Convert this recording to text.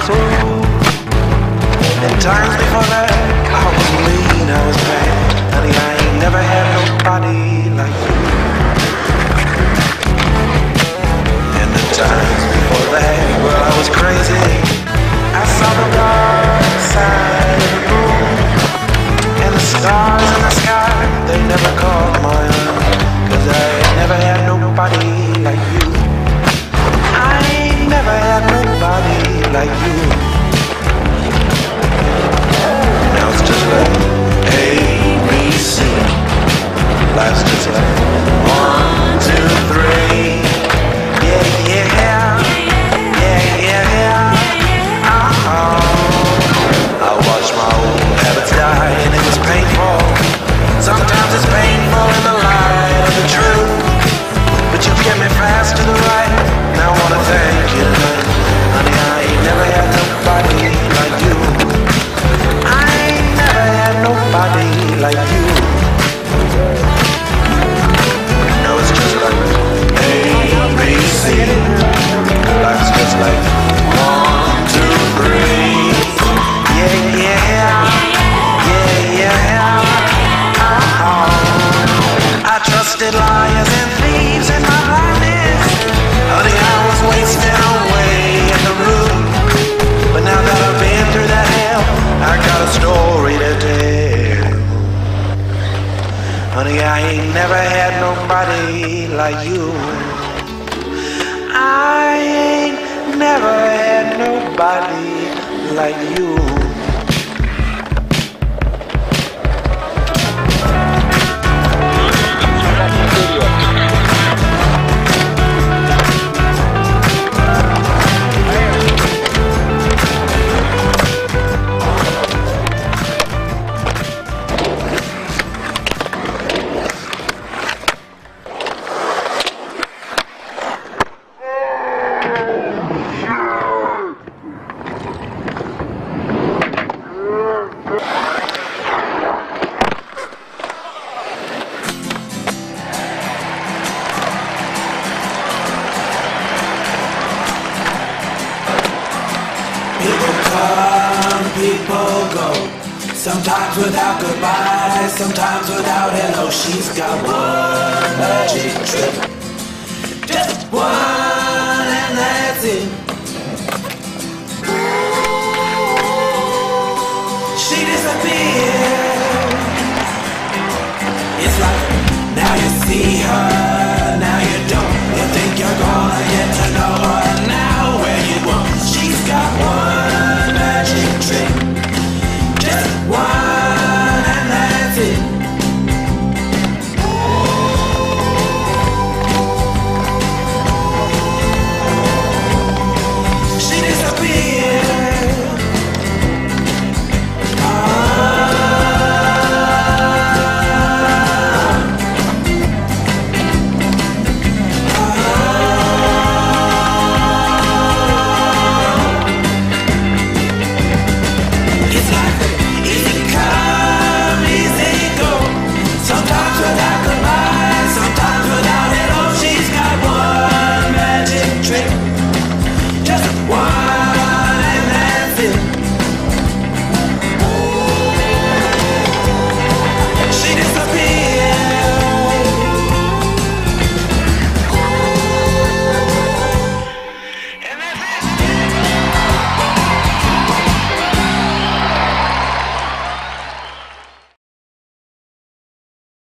fool. And times before that, I was mean, I was bad. Honey, I ain't never had nobody like you. And the times before that, well, I was crazy. I saw the dark side of the moon. And the stars in the sky, they never caught my eye. 'Cause I ain't never had nobody like you. I ain't never had nobody like you. Now it's just like A, B, C. Life's just like 1, 2, 3. Yeah, yeah, yeah, yeah. I watched my old habits die and it was painful. Sometimes it's painful in the light of the truth. But you get me fast to the right. Now I wanna thank you tonight. Honey, I ain't never had nobody like you. I ain't never had nobody like you. Now it's just like A, B, C. Life's just like 1, 2, 3. Yeah, yeah, yeah, yeah. I trusted liars and thieves in my blindness. Honey, I was wasting away in the room. But now that I've been through that hell, I got a story to tell. Honey, I ain't never had nobody like you. I ain't never had nobody like you. People go, sometimes without goodbye, sometimes without hello. She's got one magic trick, just one, and that's it. She disappeared. It's like now you see her, now you don't. You think you're gonna get to know her now where you won't. She's got one